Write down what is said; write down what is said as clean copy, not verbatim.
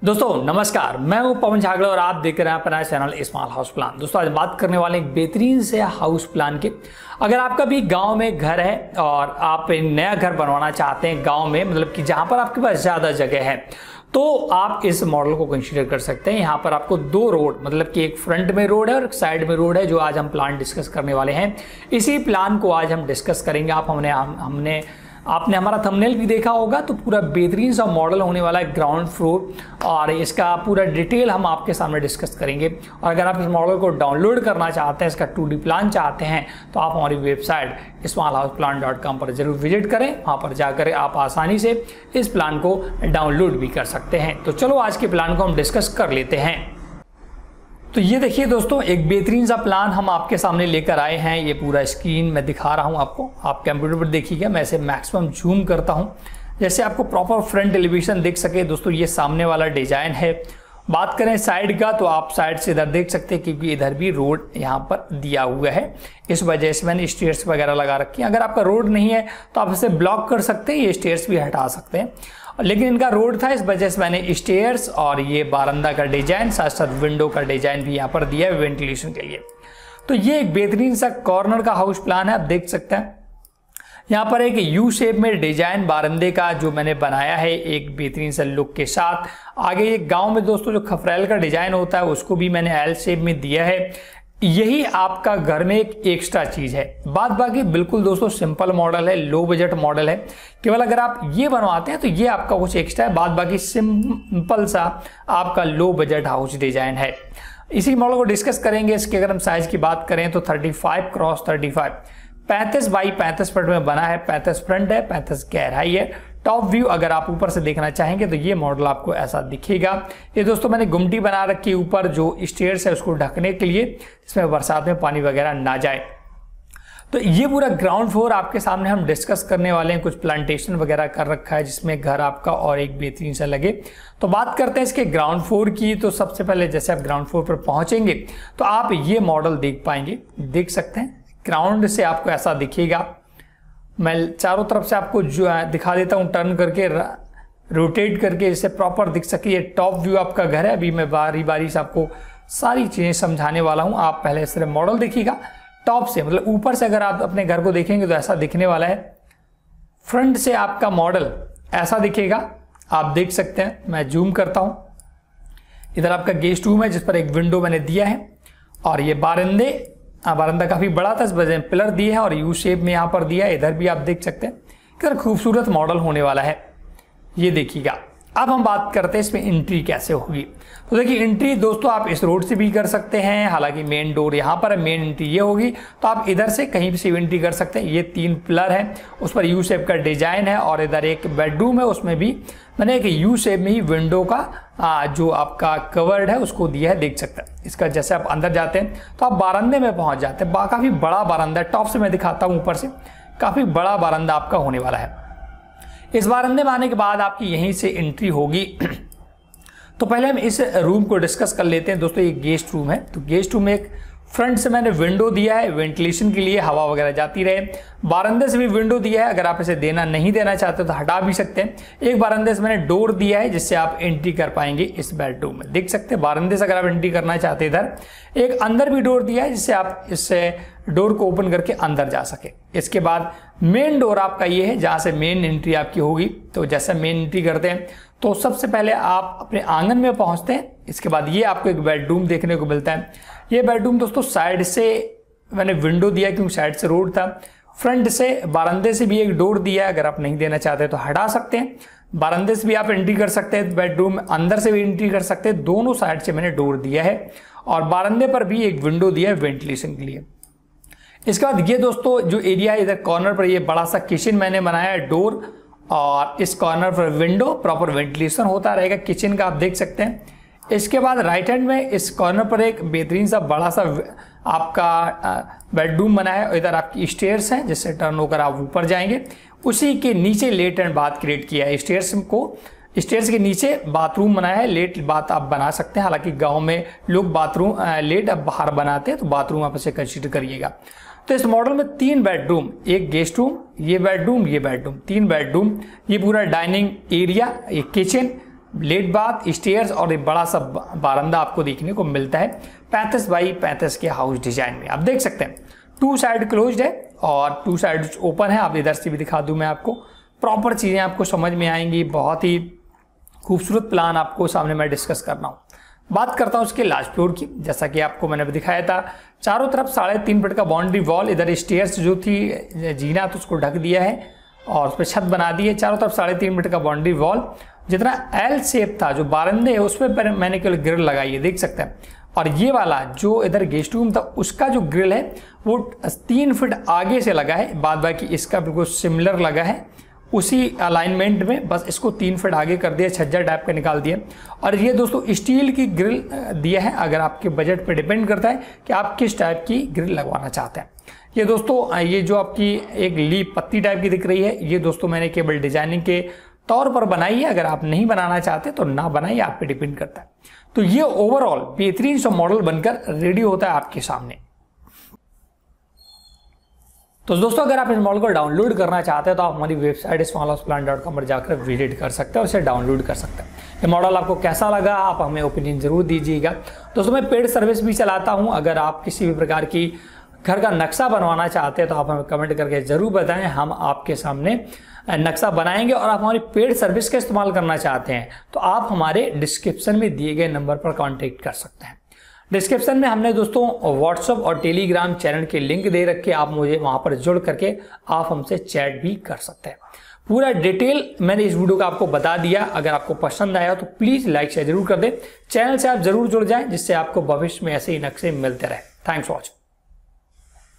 दोस्तों नमस्कार, मैं हूं पवन झागड़ा और आप देख रहे हैं अपना चैनल स्मॉल हाउस प्लान। दोस्तों आज बात करने वाले एक बेहतरीन से हाउस प्लान के। अगर आपका भी गांव में घर है और आप नया घर बनवाना चाहते हैं गांव में, मतलब कि जहां पर आपके पास ज़्यादा जगह है, तो आप इस मॉडल को कंसीडर कर सकते हैं। यहाँ पर आपको दो रोड, मतलब कि एक फ्रंट में रोड है और एक साइड में रोड है, जो आज हम प्लान डिस्कस करने वाले हैं। इसी प्लान को आज हम डिस्कस करेंगे। आपने हमारा थंबनेल भी देखा होगा, तो पूरा बेहतरीन सा मॉडल होने वाला है ग्राउंड फ्लोर, और इसका पूरा डिटेल हम आपके सामने डिस्कस करेंगे। और अगर आप इस मॉडल को डाउनलोड करना चाहते हैं, इसका 2D प्लान चाहते हैं, तो आप हमारी वेबसाइट smallhouseplan.com पर जरूर विजिट करें। वहाँ पर जाकर आप आसानी से इस प्लान को डाउनलोड भी कर सकते हैं। तो चलो आज के प्लान को हम डिस्कस कर लेते हैं। तो ये देखिए दोस्तों, एक बेहतरीन सा प्लान हम आपके सामने लेकर आए हैं। ये पूरा स्क्रीन मैं दिखा रहा हूँ आपको, आप कंप्यूटर पर देखिएगा। मैं इसे मैक्सिमम जूम करता हूँ, जैसे आपको प्रॉपर फ्रंट एलिवेशन दिख सके। दोस्तों ये सामने वाला डिजाइन है। बात करें साइड का, तो आप साइड से इधर देख सकते हैं, क्योंकि इधर भी रोड यहाँ पर दिया हुआ है। इस वजह से मैंने स्टेयर्स वगैरह लगा रखी है। अगर आपका रोड नहीं है तो आप इसे ब्लॉक कर सकते हैं, ये स्टेयर्स भी हटा सकते हैं। लेकिन इनका रोड था, इस वजह से मैंने स्टेयर्स और ये बारंदा का डिजाइन, साथ साथ विंडो का डिजाइन भी यहाँ पर दिया है वेंटिलेशन के लिए। तो ये एक बेहतरीन सा कॉर्नर का हाउस प्लान है, आप देख सकते हैं। यहाँ पर एक यू शेप में डिजाइन बारंदे का जो मैंने बनाया है, एक बेहतरीन सा लुक के साथ। आगे एक गांव में दोस्तों जो खफरेल का डिजाइन होता है, उसको भी मैंने एल शेप में दिया है। यही आपका घर में एक एक्स्ट्रा चीज है। बात बाकी बिल्कुल दोस्तों सिंपल मॉडल है, लो बजट मॉडल है। केवल अगर आप ये बनवाते हैं तो ये आपका कुछ एक्स्ट्रा है। बात बाकी सिंपल सा आपका लो बजट हाउस डिजाइन है। इसी मॉडल को डिस्कस करेंगे। इसके अगर हम साइज की बात करें तो 35x35 35 बाई 35 फुट में बना है। 35 फ्रंट है, 35 गहराई है। टॉप व्यू अगर आप ऊपर से देखना चाहेंगे तो ये मॉडल आपको ऐसा दिखेगा। ये दोस्तों मैंने गुमटी बना रखी है ऊपर, जो स्टेयर्स है उसको ढकने के लिए, इसमें बरसात में पानी वगैरह ना जाए। तो ये पूरा ग्राउंड फ्लोर आपके सामने हम डिस्कस करने वाले हैं। कुछ प्लांटेशन वगैरह कर रखा है, जिसमें घर आपका और एक बेहतरीन सा लगे। तो बात करते हैं इसके ग्राउंड फ्लोर की। तो सबसे पहले जैसे आप ग्राउंड फ्लोर पर पहुंचेंगे तो आप ये मॉडल देख पाएंगे, देख सकते हैं। ग्राउंड से आपको ऐसा दिखेगा। मैं चारों तरफ से आपको जो दिखा देता हूँ, टर्न करके रोटेट करके, इसे प्रॉपर दिख सके। ये टॉप व्यू आपका घर है। अभी मैं बारी बारी से आपको सारी चीज़ें समझाने वाला हूँ। आप पहले सिर्फ मॉडल देखिएगा टॉप से, मतलब ऊपर से अगर आप अपने घर को देखेंगे तो ऐसा दिखने वाला है। फ्रंट से आपका मॉडल ऐसा दिखेगा, आप देख सकते हैं। मैं जूम करता हूँ। इधर आपका गेस्ट रूम है, जिस पर एक विंडो मैंने दिया है, और ये बारंदा काफी बड़ा था, इस वजह से पिलर दिए हैं और यू शेप में यहाँ पर दिया है। इधर भी आप देख सकते हैं। कितना खूबसूरत मॉडल होने वाला है, ये देखिएगा। अब हम बात करते हैं इसमें एंट्री कैसे होगी। तो देखिए एंट्री दोस्तों आप इस रोड से भी कर सकते हैं। हालांकि मेन डोर यहाँ पर है, मेन एंट्री ये होगी, तो आप इधर से कहीं भी से एंट्री कर सकते हैं। ये 3 पिलर है, उस पर यू शेप का डिजाइन है, और इधर एक बेडरूम है, उसमें भी मैंने एक यू शेप में ही विंडो का जो आपका कवर्ड है उसको दिया है, देख सकते हैं। इसका जैसे आप अंदर जाते हैं तो आप बारंदे में पहुंच जाते हैं। काफी बड़ा बारंदा है। टॉप से मैं दिखाता हूँ, ऊपर से काफी बड़ा बारंदा आपका होने वाला है। इस बारंदे में आने के बाद आपकी यहीं से एंट्री होगी। तो पहले हम इस रूम को डिस्कस कर लेते हैं। दोस्तों ये गेस्ट रूम है। तो गेस्ट रूम में एक फ्रंट से मैंने विंडो दिया है, वेंटिलेशन के लिए, हवा वगैरह जाती रहे। बारंदे से भी विंडो दिया है, अगर आप इसे नहीं देना चाहते तो हटा भी सकते हैं। एक बारंदे से मैंने डोर दिया है, जिससे आप एंट्री कर पाएंगे इस बेडरूम में, देख सकते हैं। बारंदे से अगर आप एंट्री करना चाहते हैं, इधर एक अंदर भी डोर दिया है, जिससे आप इससे डोर को ओपन करके अंदर जा सके। इसके बाद मेन डोर आपका ये है, जहां से मेन एंट्री आपकी होगी। तो जैसे मेन एंट्री करते हैं तो सबसे पहले आप अपने आंगन में पहुंचते हैं। इसके बाद ये आपको एक बेडरूम देखने को मिलता है। ये बेडरूम दोस्तों साइड से मैंने विंडो दिया क्योंकि साइड से रोड था। फ्रंट से बारंदे से भी एक डोर दिया है, अगर आप नहीं देना चाहते तो हटा सकते हैं। बारंदे से भी आप एंट्री कर सकते हैं बेडरूम में, अंदर से भी एंट्री कर सकते हैं। दोनों साइड से मैंने डोर दिया है, और बारंदे पर भी एक विंडो दिया है वेंटिलेशन के लिए। इसके बाद ये दोस्तों जो एरिया है, इधर कॉर्नर पर ये बड़ा सा किचन मैंने बनाया है, डोर, और इस कॉर्नर पर विंडो, प्रॉपर वेंटिलेशन होता रहेगा किचन का, आप देख सकते हैं। इसके बाद राइट हैंड में इस कॉर्नर पर एक बेहतरीन सा बड़ा सा आपका बेडरूम बना है, और इधर आपकी स्टेयर्स हैं, जिससे टर्न होकर आप ऊपर जाएंगे। उसी के नीचे लेट एंड बाथ क्रिएट किया है। स्टेयर्स के नीचे बाथरूम बनाया है, लेट बाथ आप बना सकते हैं। हालांकि गांव में लोग बाथरूम लेट अब बाहर बनाते हैं, तो बाथरूम आप इसे कंसीडर करिएगा। तो इस मॉडल में 3 बेडरूम, एक गेस्ट रूम, ये बेडरूम, 3 बेडरूम, ये पूरा डाइनिंग एरिया, एक किचन, लेट बाथ, स्टेयर्स और एक बड़ा सा बारंदा आपको देखने को मिलता है 35 बाई 35 के हाउस डिजाइन में। आप देख सकते हैं 2 साइड क्लोज्ड है और 2 साइड ओपन है। आप इधर से भी दिखा दूं मैं आपको, प्रॉपर चीजें आपको समझ में आएंगी। बहुत ही खूबसूरत प्लान आपको सामने मैं डिस्कस कर रहा हूँ। बात करता हूँ उसके लास्ट फ्लोर की। जैसा कि आपको मैंने दिखाया था, चारों तरफ 3.5 फीट का बाउंड्री वॉल, इधर स्टेयर्स जो थी जीना तो उसको ढक दिया है और उस पर छत बना दी है। चारों तरफ 3.5 फीट का बाउंड्री वॉल, जितना एल शेप था जो बारंदे है उसमें मैंने केवल ग्रिल लगाई है, देख सकते हैं। और ये वाला जो इधर गेस्ट रूम था उसका जो ग्रिल है वो 3 फीट आगे से लगा है, बाद बाकी इसका बिल्कुल सिमिलर लगा है उसी अलाइनमेंट में, बस इसको 3 फीट आगे कर दिया, छज्जा टाइप का निकाल दिया। और ये दोस्तों स्टील की ग्रिल दिया है। अगर आपके बजट पे डिपेंड करता है कि आप किस टाइप की ग्रिल लगवाना चाहते हैं। ये दोस्तों ये जो आपकी एक लीफ पत्ती टाइप की दिख रही है, ये दोस्तों मैंने केवल डिजाइनिंग के तौर पर बनाई है। अगर आप नहीं बनाना चाहते तो ना बनाइए, आप पे डिपेंड करता है। तो ये ओवरऑल बेहतरीन सा मॉडल बनकर रेडी होता है आपके सामने। तो दोस्तों अगर आप इस मॉडल को डाउनलोड करना चाहते हैं तो आप हमारी वेबसाइट smallhouseplan.com पर जाकर विजिट कर सकते हैं और इसे डाउनलोड कर सकते हैं। ये मॉडल आपको कैसा लगा आप हमें ओपिनियन जरूर दीजिएगा। दोस्तों मैं पेड सर्विस भी चलाता हूं। अगर आप किसी भी प्रकार की घर का नक्शा बनवाना चाहते हैं तो आप हमें कमेंट करके जरूर बताएं, हम आपके सामने नक्शा बनाएंगे। और आप हमारी पेड सर्विस का इस्तेमाल करना चाहते हैं तो आप हमारे डिस्क्रिप्शन में दिए गए नंबर पर कॉन्टेक्ट कर सकते हैं। डिस्क्रिप्शन में हमने दोस्तों व्हाट्सएप और टेलीग्राम चैनल के लिंक दे रखे, आप मुझे वहां पर जुड़ करके आप हमसे चैट भी कर सकते हैं। पूरा डिटेल मैंने इस वीडियो का आपको बता दिया। अगर आपको पसंद आया तो प्लीज लाइक शेयर जरूर कर दें। चैनल से आप जरूर जुड़ जाएं जिससे आपको भविष्य में ऐसे ही नक्शे मिलते रहे। Thanks for watching.